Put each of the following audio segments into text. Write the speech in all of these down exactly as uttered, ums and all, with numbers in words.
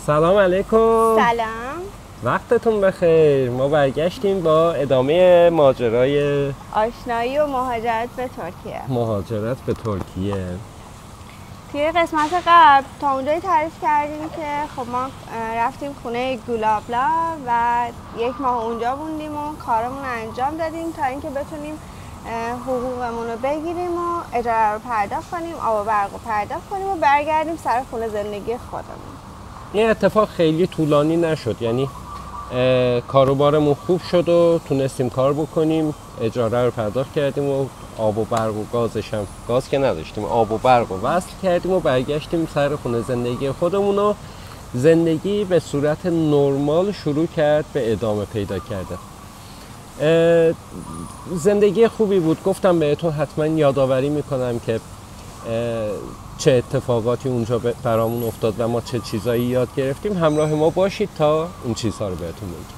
سلام علیکم. سلام. وقتتون بخیر. ما برگشتیم با ادامه ماجرای آشنایی و مهاجرت به ترکیه. مهاجرت به ترکیه. توی قسمت قبل تا اونجایی تعریف کردیم که خب ما رفتیم خونه گلابلا و یک ماه اونجا موندیم و کارمون رو انجام دادیم تا اینکه بتونیم حقوقمون رو بگیریم و اجاره رو پرداخت کنیم، آب و برق رو پرداخت کنیم و برگردیم سر خونه زندگی خودمون. این اتفاق خیلی طولانی نشد، یعنی کاروبارمون خوب شد و تونستیم کار بکنیم، اجاره رو پرداخت کردیم و آب و برق و گازش هم گاز که نداشتیم، آب و برق رو وصل کردیم و برگشتیم سر خونه زندگی خودمون و زندگی به صورت نرمال شروع کرد به ادامه پیدا کردن. زندگی خوبی بود. گفتم بهتون حتما یادآوری میکنم که چه اتفاقاتی اونجا برامون افتاد و ما چه چیزایی یاد گرفتیم. همراه ما باشید تا این چیزها رو بهتون بگیم.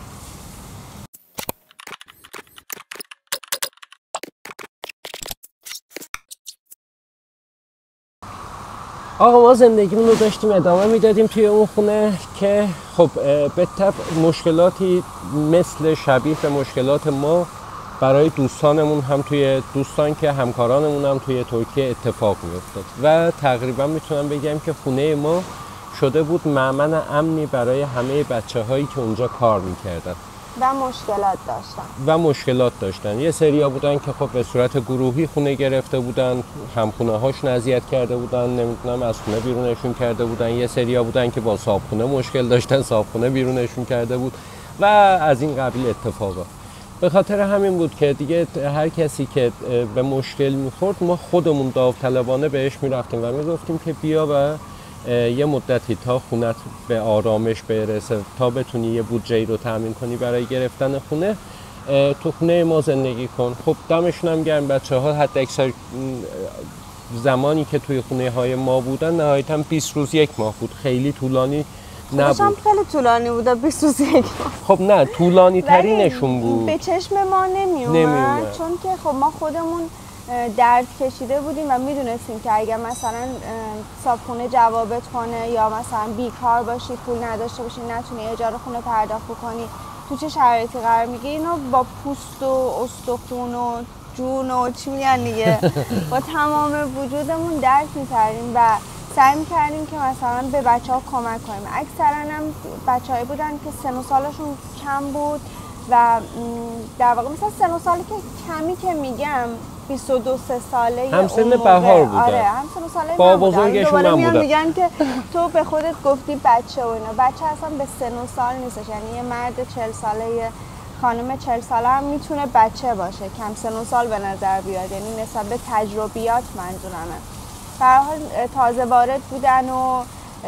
آقا ما زندگیمون رو داشتیم ادامه میدادیم توی اون خونه که خب به طب مشکلاتی مثل شبیه به مشکلات ما برای دوستانمون هم توی دوستان که همکارانمون هم توی ترکیه اتفاق میافتاد و تقریبا میتونم بگم که خونه ما شده بود مأمن امنی برای همه بچه هایی که اونجا کار میکردن و مشکلات داشتن و مشکلات داشتن. یه سریا بودن که خب به صورت گروهی خونه گرفته بودن، همخونه هاشون اذیت کرده بودن، نمیدونم از خونه بیرونشون کرده بودن. یه سریا بودن که با صاحبخونه مشکل داشتن، صاحبخونه بیرونشون کرده بود و از این قبیل اتفاقا. به خاطر همین بود که دیگه هر کسی که به مشکل میخورد ما خودمون داوطلبانه بهش میرفتیم و میگفتیم که بیا و یه مدتی تا خونت به آرامش برسه، تا بتونی یه بودجه‌ای رو تامین کنی برای گرفتن خونه، تو خونه ما زندگی کن. خب دمشون هم گرم، بچه‌ها حد اکثر زمانی که توی خونه های ما بودن نهایتاً بیست روز یک ماه بود. خیلی طولانی نبود. هم خیلی طولانی بود بیست روز یک ماه. خب نه طولانی ترینشون بود. به چشم ما نمی اومد چون که خب ما خودمون درد کشیده بودیم و میدونستیم که اگر مثلا صاحبخونه جوابت کنه یا مثلا بیکار باشی، پول نداشته باشی، نتونی اجاره خونه پرداخت کنی، تو چه شرایطی قرار میگیری. اینو با پوست و استخون و جون و چی میگن دیگه با تمام وجودمون درک می‌کردیم و سعی می‌کردیم که مثلا به بچه‌ها کمک کنیم. اکثرا هم بچه‌هایی بودن که سن و سالشون کم بود و در واقع مثلا سن و سالی که کمی که میگم بیست و دو ساله هم سن بهار بودن. آره هم سن و ساله با بزرگشون هم بودن. میگن که تو به خودت گفتی بچه و اینا. بچه اصلا به سن و سال نیستش، یعنی یه مرد چهل ساله یه خانم چهل ساله هم میتونه بچه باشه، کم سن و سال به نظر بیاد، یعنی نسبت به تجربیات منظورمه. به هر حال تازه وارد بودن و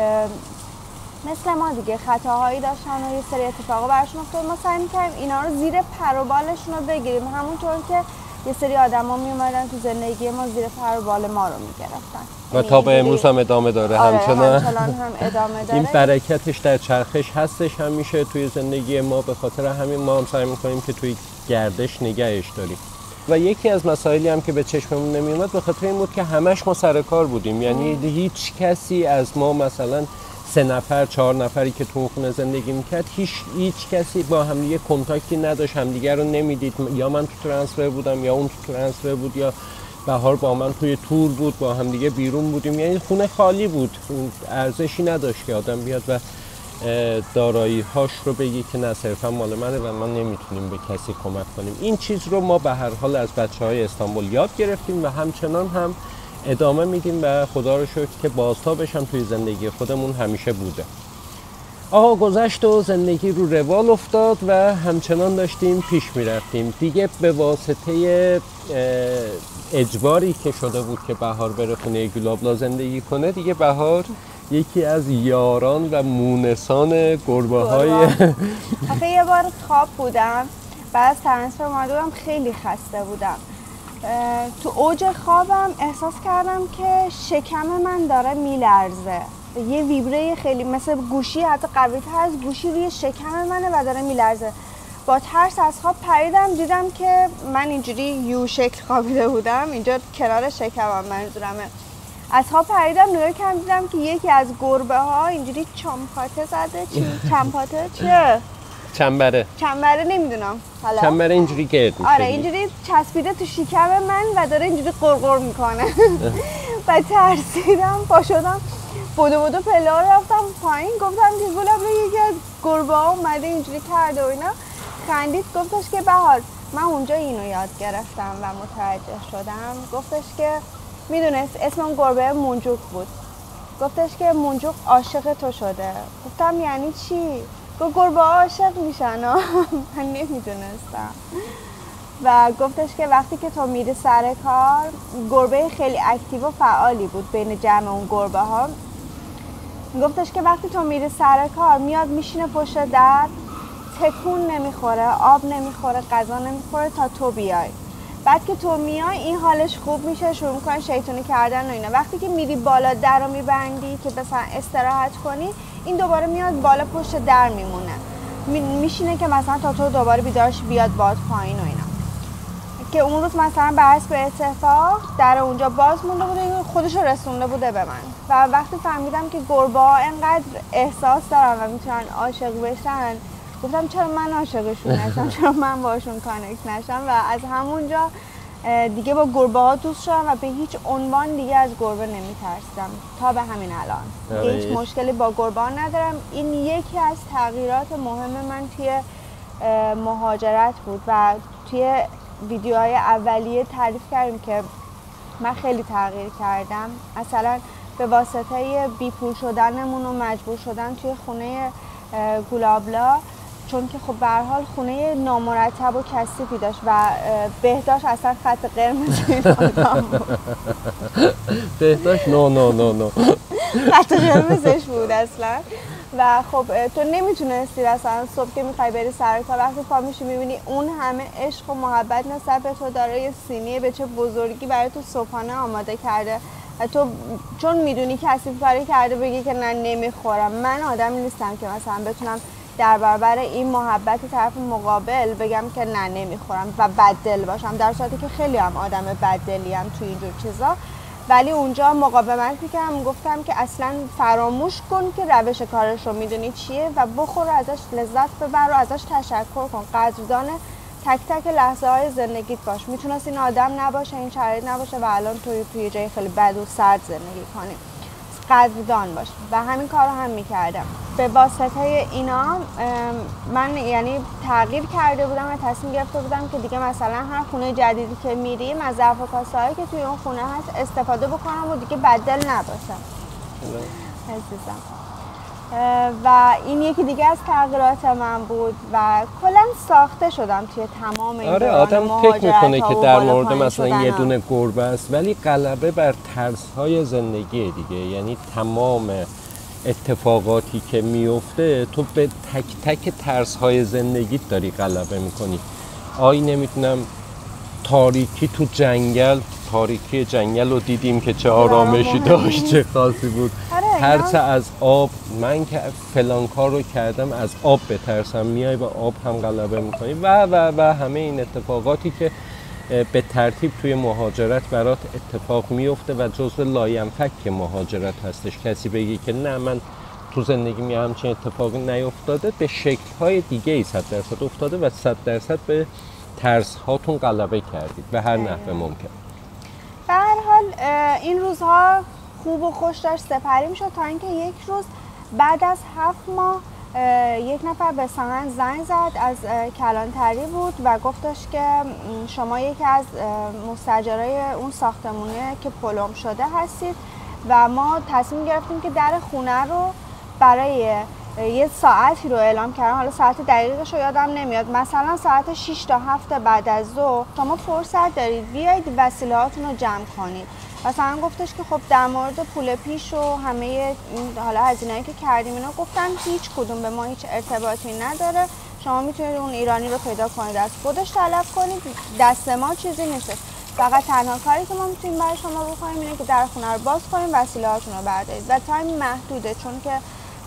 مثل ما دیگه خطاهایی داشتن و یه سری اتفاقا براشون افتاد. ما سعی می‌کردیم اینا رو زیر پر و بالشون رو بگیریم، همونطور که یه سری آدما میومدن تو زندگی ما زیر پر و بال ما رو میگرفتن و تا به امروز هم ادامه داره. آره همچنان همچنان هم ادامه داره. این برکتش در چرخش هستش همیشه توی زندگی ما. به خاطر همین ما هم سعی می‌کنیم که توی گردش نگهش داریم. و یکی از مسائلی هم که به چشممون نمیومد به خاطر این بود که همش ما سر کار بودیم، یعنی هیچ کسی از ما مثلا سه نفر چهار نفری که تو خونه زندگی میکرد هیچ هیچ کسی با هم دیگه کنتاکتی نداشت، همدیگه رو نمیدید. یا من تو ترانسفر بودم یا اون تو ترانسفر بود یا بهار با من توی تور بود، با هم دیگه بیرون بودیم، یعنی خونه خالی بود، ارزشی نداشت که آدم بیاد و دارایی هاش رو بگی که نه صرفا مال منه و ما نمیتونیم به کسی کمک کنیم. این چیز رو ما به هر حال از بچهای استانبول یاد گرفتیم و همچنان هم ادامه میدیم و خدا رو شکر که بازتابش هم توی زندگی خودمون همیشه بوده. آقا گذشت و زندگی رو روال افتاد و همچنان داشتیم پیش میرفتیم دیگه. به واسطه اجباری که شده بود که بهار بره خونه گلابلا زندگی کنه، دیگه بهار یکی از یاران و مونسان گربه های آخه یه بار خواب بودم بعد از ترانسفر اومده بودم، خیلی خسته بودم. تو اوج خوابم احساس کردم که شکم من داره میلرزه، یه ویبره خیلی مثل گوشی، حتی قوی تر از گوشی روی شکم منه و داره میلرزه. با ترس از خواب پریدم، دیدم که من اینجوری یو شکل خوابیده بودم، اینجا کنار شکمم منظورمه. از خواب پریدم نگاه کردم دیدم که یکی از گربه ها اینجوری چمپاته زده. چی چمپاته چیه؟ چنبره. چنبره نمیدونم. حالا چنبره اینجوری گرد میشه. آره اینجوری چسبیده تو شکم من و داره اینجوری قرقر میکنه. و ترسیدم، پا شدم بودو بودو پله ها رفتم پایین، گفتم که گلاب یکی از گربه ها اومده اینجوری کرده و اینا. خندید گفتش که بهار من اونجا اینو یاد گرفتم و متوجه شدم. گفتش که میدونست اسم اون گربه مونجوک بود. گفتش که مونجوک عاشق تو شده. گفتم یعنی چی؟ گفت گربه ها عاشق میشن. من نمیدونستم. و گفتش که وقتی که تو میری سر کار، گربه خیلی اکتیو و فعالی بود بین جمع اون گربه ها. گفتش که وقتی تو میری سر کار میاد میشینه پشت در، تکون نمیخوره، آب نمیخوره، غذا نمیخوره تا تو بیای. بعد که تو میای این حالش خوب میشه، شروع میکنه شیطونی کردن و اینا. وقتی که میری بالا در رو میبندی که مثلا استراحت کنی، این دوباره میاد بالا پشت در میمونه، میشینه که مثلا تا تو دوباره بیدارش بیاد باد پایین و اینا. که اون روز مثلا به حسب اتفاق در اونجا باز مونده بوده، خودش رو رسونده بوده به من. و وقتی فهمیدم که گربه ها انقدر احساس دارن و میتونن عاشق بشن، گفتم چرا من عاشقشون نشم، چرا من باشون کانکت نشم. و از همونجا دیگه با گربه ها دوست شدم و به هیچ عنوان دیگه از گربه نمیترسیدم تا به همین الان. هیچ مشکلی با گربه ها ندارم. این یکی از تغییرات مهم من توی مهاجرت بود و توی ویدیوهای اولیه تعریف کردیم که من خیلی تغییر کردم. مثلا به واسطه بیپول شدنمون و مجبور شدن توی خونه گلابلا، چون که خب به هر حال خونه نامرتب و کثیفی داشت و بهداشت اصلا خط قرمز این آدم بود. بهداشت نو نو نو نو خط قرمزش بود اصلا. و خب تو نمیتونستی اصلا صبح که میخوای بری سر کار، وقتی پا میشی میبینی اون همه عشق و محبت نسبت به تو داره، یه سینی به چه بزرگی برای تو صبحانه آماده کرده و تو چون میدونی کسی کاری کرده بگی که نه نمیخورم. من آدمی نیستم که مثلا بتونم در برابر این محبت طرف مقابل بگم که نه نمیخورم و بددل باشم، در صورتی که خیلی هم آدم بددلیم تو اینجور چیزا. ولی اونجا مقاومت میکردم، گفتم که اصلا فراموش کن که روش کارش رو میدونی چیه و بخور و ازش لذت ببر و ازش تشکر کن، قدردان تک تک لحظه های زندگیت باش. میتونست این آدم نباشه، این شرایط نباشه و الان توی توی جای خیلی بد و سرد زندگی کنی. قدردان باش و همین کار رو هم میکردم. به واسطه اینا من یعنی تغییر کرده بودم و تصمیم گرفته بودم که دیگه مثلا هر خونه جدیدی که میریم از ظرف و کاسه هایی که توی اون خونه هست استفاده بکنم و دیگه بدل نباشم. عزیزم. و این یکی دیگه از تغییرات من بود و کلا ساخته شدم توی تمام این آره آدم فکر میکنه که در مورد مثلا یه دونه گربه است ولی غلبه بر ترس‌های زندگی دیگه. یعنی تمام اتفاقاتی که میفته تو به تک تک ترس‌های زندگیت داری غلبه میکنی. آی نمیتونم تاریکی تو جنگل، تاریکی جنگل رو دیدیم که چه آرامشی داشت، چه خاصی بود. ترس از آب، من که فلان کار رو کردم از آب بترسم، میای به آب هم غلبه میکنی و و و همه این اتفاقاتی که به ترتیب توی مهاجرت برات اتفاق میفته و جزو لاینفک مهاجرت هستش. کسی بگی که نه من تو زندگی می همچین اتفاقی نیفتاده، به شکل‌های دیگه ای صد درصد افتاده و صد درصد به ترس هاتون غلبه کردید به هر نحو ممکن. به هر حال این روزها خوب و خوش داشت سپری میشد تا اینکه یک روز بعد از هفت ماه یک نفر به من زنگ زد، از کلانتری بود و گفتش که شما یکی از مستاجرای اون ساختمونه که پلم شده هستید و ما تصمیم گرفتیم که در خونه رو برای یه ساعتی رو اعلام کردن، حالا ساعت دقیقش رو یادم نمیاد، مثلا ساعت شش تا هفت بعد از ظهر شما فرصت دارید بیایید وسیله هاتون رو جمع کنید. مثلا گفتش که خب در مورد پول پیش و همه این حالا هزینه‌ای که کردیم اینا، گفتن هیچ کدوم به ما هیچ ارتباطی نداره، شما میتونید اون ایرانی رو پیدا کنید از خودش طلب کنید، دست ما چیزی نیست. فقط تنها کاری که ما میتونیم برای شما بکنیم اینه که در خونه رو باز کنیم وسیله هاتون رو بردارید و تایم محدوده چون که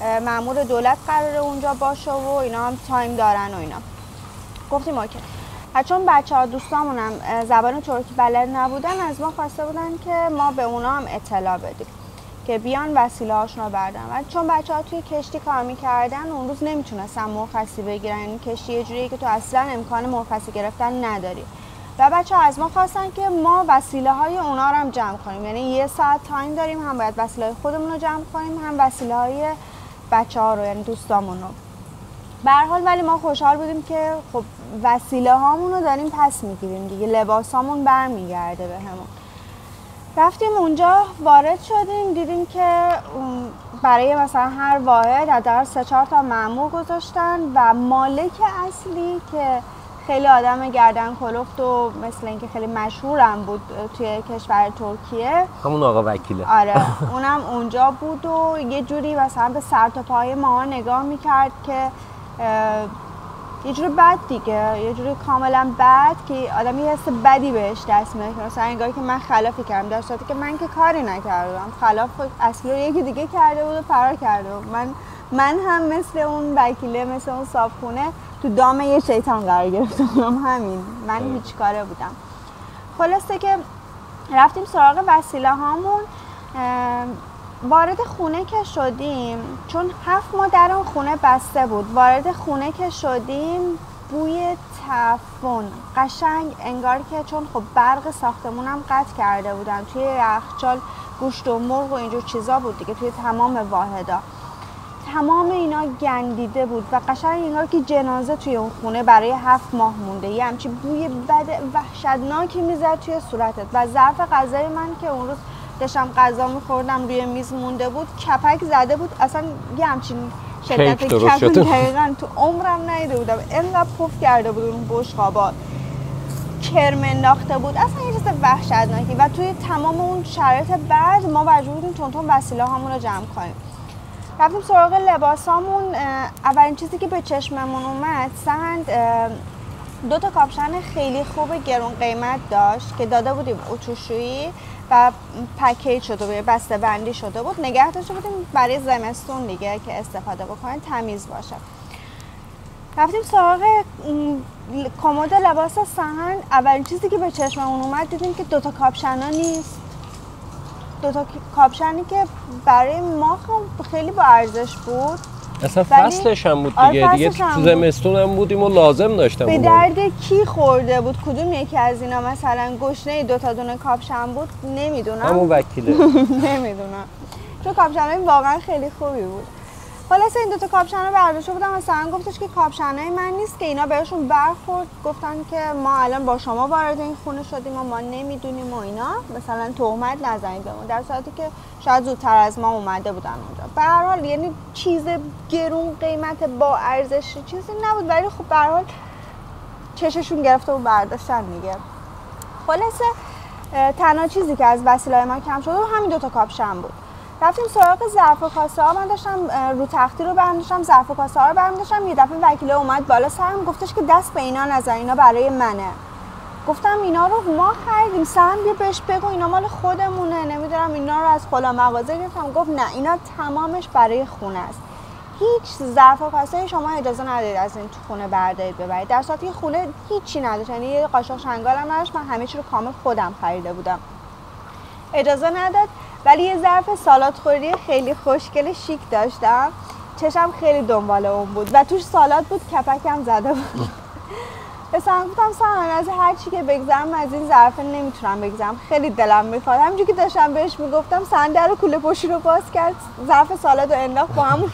مأمور دولت قراره اونجا باشه و اینا هم تایم دارن و اینا. گفتیم اوکی. چون بچه ها دوستامون هم زبان ترکی بلد نبودن، از ما خواسته بودن که ما به اونا هم اطلاع بدیم که بیان وسیله هاشون رو بردارن. و چون بچه ها توی کشتی کار میکردن اون روز نمیتونستن مرخصی بگیرن، یعنی کشتی یه جوریه که تو اصلا امکان مرخصی گرفتن نداری. و بچه ها از ما خواستن که ما وسیله های اونا رو هم جمع کنیم، یعنی یه ساعت تایم داریم، هم باید وسیله های خودمون رو جمع کنیم هم وسیله های بچه ها رو، یعنی دوستامون رو. به هر حال ولی ما خوشحال بودیم که خب وسیله هامون رو داریم پس میگیریم دیگه، لباسامون برمیگرده به همون. رفتیم اونجا، وارد شدیم، دیدیم که برای مثلا هر واحد حداقل سه چهار تا مأمور گذاشتن و مالک اصلی که خیلی آدم گردن کلفت و مثل اینکه خیلی مشهورم بود توی کشور ترکیه، همون آقا وکیله. آره اونم اونجا بود و یه جوری مثلا به سر تا پای ما نگاه میکرد که یه جوری بد دیگه، یه جوری کاملا بد که آدم یه حس بدی بهش دست میاد، مثلا انگار که من خلافی کردم، در صورتی که من که کاری نکردم، خلاف اصلی رو یکی دیگه کرده بود و فرار کرده بود. من من هم مثل اون وکیله، مثل اون صابخونه تو دام یه شیطان قرار گرفته بودم، همین من هیچ کاره بودم. خلاصه که رفتیم سراغ وسیله هامون. وارد خونه که شدیم، چون هفت ماه در اون خونه بسته بود، وارد خونه که شدیم بوی تعفن قشنگ انگار که چون خب برق ساختمون هم قطع کرده بودن، توی یخچال گوشت و مرغ و اینجور چیزا بود دیگه، توی تمام واحدا تمام اینا گندیده بود و قشنگ انگار که جنازه توی اون خونه برای هفت ماه مونده، یه همچین بوی بد وحشتناکی میزد توی صورتت. و ظرف غذای من که اون روز داشتم غذا میخوردم روی میز مونده بود، کپک زده بود، اصلا یه همچین شدت کپک دقیقا تو عمرم ندیده بودم، اینقدر پف کرده بود اون بشقابات، کرم انداخته بود، اصلا یه چیز وحشتناکی. و توی تمام اون شرایط بعد ما مجبور بودیم تون تون وسیله هامون رو جمع کنیم. رفتیم سراغ لباسامون. اولین چیزی که به چشممون اومد سهند دو تا کاپشن خیلی خوب گرون قیمت داشت که داده بودیم اتوشویی و پکیج شده بود، بسته بندی شده بود، نگه داشته بودیم برای زمستون دیگه که استفاده بکنن، تمیز باشه. رفتیم سراغ کمد لباس سهند. اولین چیزی که به چشممون اومد دیدیم که دوتا کاپشنا نیست، دوتا کاپشنی که برای ما خیلی با ارزش بود، اصلا فصلش هم بود دیگه، دیگه تو زمستون هم بودیم و لازم داشتم. به درد کی خورده بود؟ کدوم یکی از اینا مثلا گشنه دو تا دونه کاپشن بود؟ نمیدونم. همون وکیله. نمیدونم. چون کاپشنای واقعا خیلی خوبی بود. خلاص این دو تا کاپشن رو برداشته بودم، مثلا گفتش که کاپشنای من نیست که اینا بهشون برخورد، گفتن که ما الان با شما وارد این خونه شدیم و ما نمیدونیم و اینا، مثلا تهمت نزنید بهمون، در صورتی که شاید زودتر از ما اومده بودن اونجا. به هر حال یعنی چیز گرون قیمت با ارزش چیزی نبود، ولی خب به هر حال چششون گرفته و برداشتن دیگه. خلاصه تنها چیزی که از وسیله‌های ما کم شده همین دو تا کاپشن بود. رفتیم سراغ ظرف و کاسه ها. من داشتم رو تختی رو برمی داشتم، ظرف و کاسه ها رو برمی داشتم، یه دفعه وکیله اومد بالا سرم، گفتش که دست به اینا نزن، اینا برای منه. گفتم اینا رو ما خریدیم، سهم بیا بهش بگو اینا مال خودمونه، نمیدونم اینا رو از فلان مغازه گرفتم. گفت نه اینا تمامش برای خونه است، هیچ ظرف و کاسه شما اجازه ندارید از این تو خونه بردارید ببرید، در صورتی که خونه هیچی نداشت، یعنی یه قاشق چنگال هم نداشت، من همه چی رو کامل خودم خریده بودم، اجازه نداد. ولی یه ظرف سالاد خوری خیلی خوشگل شیک داشتم، چشم خیلی دنبال اون بود و توش سالاد بود، کپکم زده بود. مثلا گفتم سهند از هر چی که بگذرم از این ظرف نمیتونم بگذرم، خیلی دلم میخواد. همونجوری که داشتم بهش میگفتم سهند در کوله پشتی رو باز کرد، ظرف سالاد رو انداخت با همون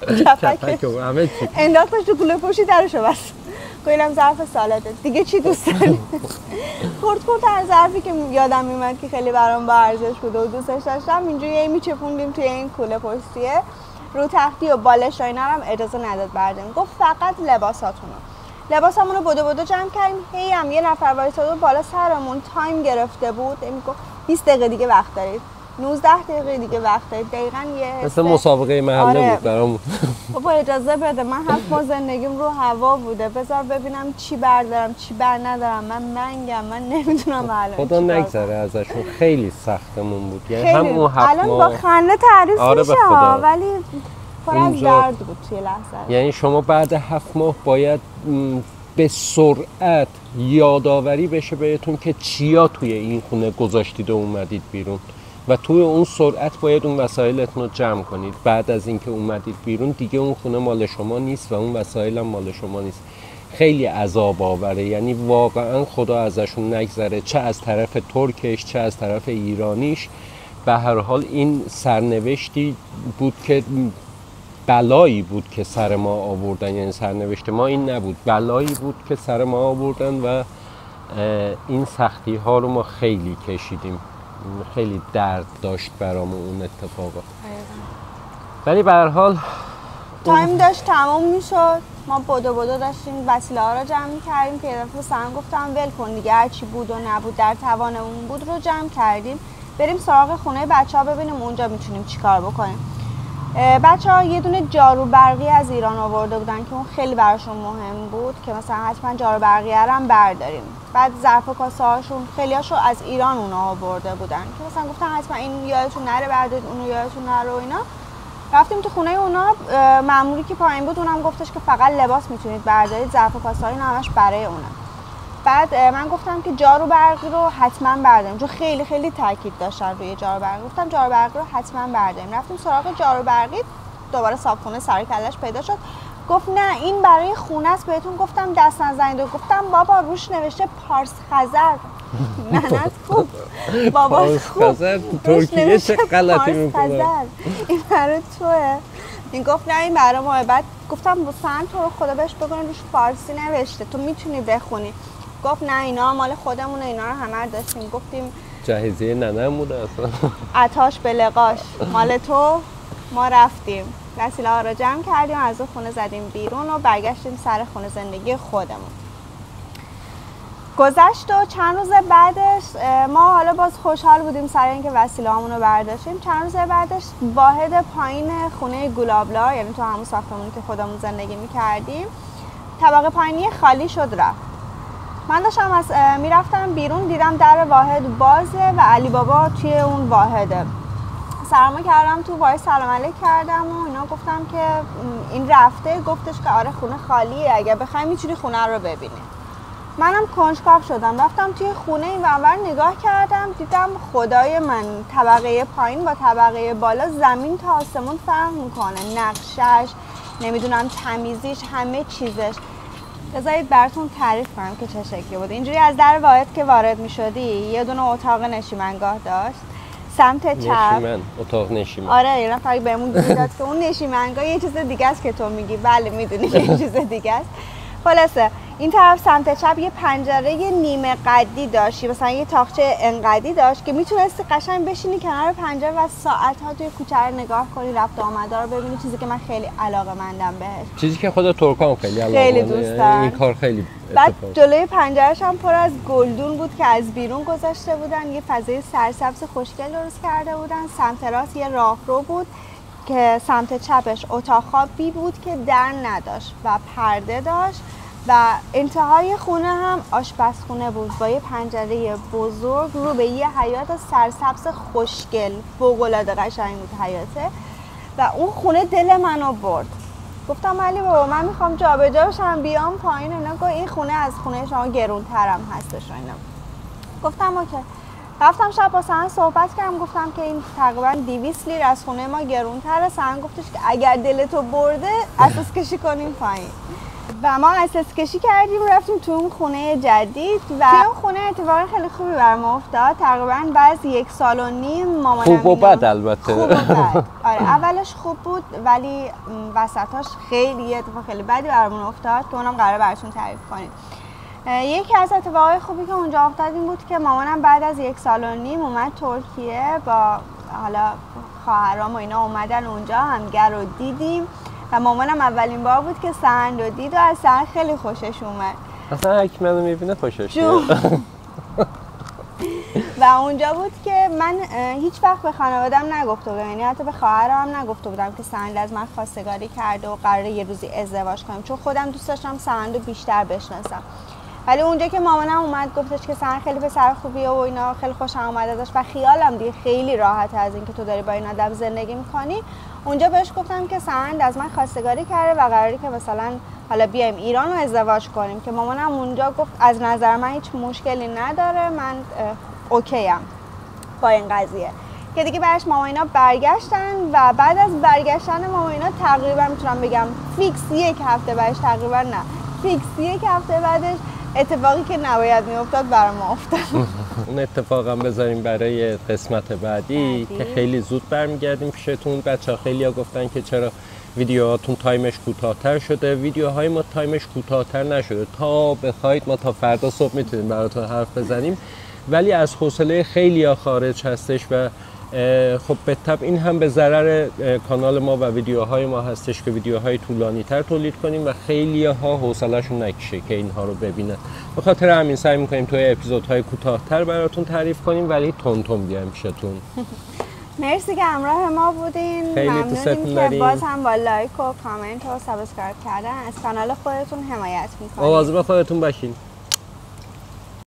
کپک انداختش تو کوله پشتی، درشو بست. گفتم ظرف سالاده دیگه، چی دوست داری؟ خورد خورد هر ظرفی که یادم میومد که خیلی برام با ارزش بود و دوستش داشتم اینجوری میچپوندیم توی این کوله پشتیه. رو تختی و بالش و اینا هم اجازه نداد برداریم، گفت فقط لباساتونو. لباسامون رو بدو بدو جمع کردیم. هی هم یه نفر وایساده بالا سرمون، تایم گرفته بود، میگفت بیست دقیقه دیگه وقت دارید، نوزده دقیقه دیگه وقت دارید. دقیقاً یه مثل مسابقه محله آره. بود برامون. بابا اجازه بده، من هفت ماه زندگیم رو هوا بوده، بذار ببینم چی بردارم چی بر ندارم، من منگم، من نمیدونم الان خدا نگذره ازشون، خیلی سختمون بود، یعنی هم اون هفت الان با خنده تعریف آره میشه ولی پر از درد بود توی لحظه. یعنی شما بعد هفت ماه باید به سرعت یادآوری بشه بهتون که چیا توی این خونه گذاشتید و اومدید بیرون و توی اون سرعت باید اون وسایلتون رو جمع کنید. بعد از اینکه اومدید بیرون دیگه اون خونه مال شما نیست و اون وسایل هم مال شما نیست. خیلی عذاب آوره، یعنی واقعا خدا ازشون نگذره، چه از طرف ترکش چه از طرف ایرانیش. به هر حال این سرنوشتی بود که بلایی بود که سر ما آوردن، یعنی سرنوشت ما این نبود، بلایی بود که سر ما آوردن و این سختی ها رو ما خیلی کشیدیم، خیلی درد داشت برامون اون اتفاقات. ولی به هر حال تایم داشت تموم میشد، ما بدو بدو داشتیم وسیله ها رو جمع می‌کردیم که یه دفعه سرم گفتم ول کن دیگه، هر چی بود و نبود در توانمون بود رو جمع کردیم، بریم سراغ خونه بچه‌ها ببینیم اونجا میتونیم چیکار بکنیم. بچه‌ها یه دونه جارو برقی از ایران آورده بودن که اون خیلی براشون مهم بود که مثلا حتما جارو برقیه رو هم برداریم. بعد ظرف و کاسه هاشون خیلیاشو از ایران اونا آورده بودن که مثلا گفتن حتما این یادتون نره بردارید، اونو یادتون نره و اینا. رفتیم تو خونه اونا، مأموری که پایین بود اونم گفتش که فقط لباس میتونید بردارید، ظرف و کاسه ها اینا همش برای اونه. بعد من گفتم که جارو برقی رو حتما برداریم، چون خیلی خیلی تاکید داشتن روی جارو برقی. گفتم جارو برقی رو حتما برداریم. رفتیم سراغ جارو برقی، دوباره صابخونه سر کلش پیدا شد. گفت نه این برای خونه است، بهتون گفتم دست نزنید. و گفتم بابا روش نوشته پارس خزر. ننت خوب بابا خوب ترکیه چه غلطی میکنه، این برای توه. این گفت نه این برای ماه. بعد گفتم بسن تو رو خدا بهش بگن روش فارسی نوشته، تو میتونی بخونی. گفت نه اینا مال خودمونه، اینا رو همه رو داشتیم. گفتیم جهیزیه ننم بوده اصلا، عطاش به لقاش مال تو. ما رفتیم وسیله ها رو جمع کردیم، از اون خونه زدیم بیرون و برگشتیم سر خونه زندگی خودمون. گذشت و چند روز بعدش ما حالا باز خوشحال بودیم سر اینکه وسیله هامون رو برداشتیم. چند روز بعدش واحد پایین خونه گلابلا، یعنی تو همون ساختمونی که خودمون زندگی میکردیم، طبقه پایینی خالی شد رفت. من داشتم از میرفتم بیرون، دیدم در واحد بازه و علی بابا توی اون واحده. سلام کردم تو، وای سلام علیک کردم و اینا، گفتم که این رفته. گفتش که آره خونه خالیه، اگه بخوای میتونی خونه رو ببینی. منم کنجکاو شدم، رفتم توی خونه این ورور نگاه کردم، دیدم خدای من طبقه پایین با طبقه بالا زمین تا آسمون فرق میکنه، نقشش، نمیدونم تمیزیش، همه چیزش. بذارید براتون تعریف کنم که چه شکلی بود. اینجوری از در واحد که وارد میشدی یه دونه اتاق نشیمنگاه داشت، سمت چپ نشیمن، اتاق نشیمن. آره یه نفر بهمون داد که اون نشیمنگاه یه چیز دیگه است که تو میگی. بله میدونی یه چیز دیگه است. خلاصه این طرف سمت چپ یه پنجره یه نیمه قدی داشتی، مثلا یه تاقچه انقدی داشت که میتونستی قشنگ بشینی کنار پنجره و ساعت‌ها توی کوچه رو نگاه کنی، رفت و آمده رو ببینی، چیزی که من خیلی علاقه‌مندم بهش، چیزی که خود ترکان خیلی علاقه خیلی دوست دارن. این کار خیلی بعد جلوی پنجره‌ش هم پر از گلدون بود که از بیرون گذاشته بودن، یه فضای سرسبز خوشگل درست کرده بودن. سمت راست یه راهرو بود که سمت چپش اتاق خوابی بود که در نداشت و پرده داشت و انتهای خونه هم آشپزخونه بود با یه پنجره بزرگ رو به یه حیاط سرسبز خوشگل، فوق‌العاده قشنگ بود حیاطه. و اون خونه دل منو برد. گفتم علی بابا من میخوام جابجا بشم بیام پایین. اینا گفت این خونه از خونه شما گرونترم هستش. اینا گفتم اوکی. رفتم شب با سن صحبت کردم، گفتم که این تقریبا دویست لیر از خونه ما گرونتره. سن گفتش که اگر دلتو برده اساس کشی کنیم پایین. و ما اساس کشی کردیم، رفتیم تو اون خونه جدید و توی اون خونه اتفاقا خیلی خوبی برام افتاد. تقریبا بعد یک سال و نیم مامانم خوب و بد البته خوب و بد. آره اولش خوب بود ولی وسطاش خیلی اتفاق خیلی بدی برامون افتاد که اونم قراره براتون تعریف کنیم. یکی از اتفاقای خوبی که اونجا افتاد این بود که مامانم بعد از یک سال و نیم اومد ترکیه، با حالا خواهرام و اینا اومدن اونجا، همدیگر رو دیدیم و مامانم اولین بار بود که سهند رو دید و از سهند خیلی خوشش اومد. اصلا هر کی منو میبینه خوشش میاد. و اونجا بود که من هیچ وقت به خانواده‌ام نگفته بودم، یعنی حتی به خواهرام هم نگفته بودم که سهند از من خواستگاری کرده و قراره یه روزی ازدواج کنیم، چون خودم دوست داشتم سهند رو بیشتر بشناسم. ولی اونجا که مامانم اومد گفتش که سهند خیلی پسر خوبیه و اینا، خیلی خوشم اومد ازش و خیالم دیگه خیلی راحته از اینکه تو داری با این آدم زندگی می‌کنی. اونجا بهش گفتم که سهند از من خواستگاری کرده و قراره که مثلا حالا بیایم ایران و ازدواج کنیم، که مامانم اونجا گفت از نظر من هیچ مشکلی نداره، من اوکیم با این قضیه. که دیگه بعدش ماما اینا برگشتن و بعد از برگشتن ماما اینا تقریبا میتونم بگم فیکس یک هفته بعدش، تقریبا نه فیکس یک هفته بعدش اتفاقی که نباید میافتاد برای ما افتاد. اون اتفاقا بذاریم برای قسمت بعدی, بعدی که خیلی زود برمیگردیم پیشتون. بچه‌ها خیلی‌ها گفتن که چرا ویدیوهاتون تایمش کوتاه‌تر شده. ویدیوهای ما تایمش کوتاه‌تر نشده، تا بخواید ما تا فردا صبح میتونیم براتون حرف بزنیم، ولی از حوصله خیلی‌ها خارج هستش و خب به طبع این هم به ضرر کانال ما و ویدیوهای ما هستش که ویدیوهای طولانی تر تولید کنیم و خیلی ها حوصله‌شون نکشه که اینها رو ببینن. به خاطر همین سعی می‌کنیم توی اپیزودهای کوتاه‌تر براتون تعریف کنیم ولی تون تون بیایم پیشتون. مرسی که همراه ما بودین. ممنونیم که باز هم با لایک و کامنت و سابسکرایب کردن از کانال خودتون حمایت می‌کنید. مواظب خودتون باشین.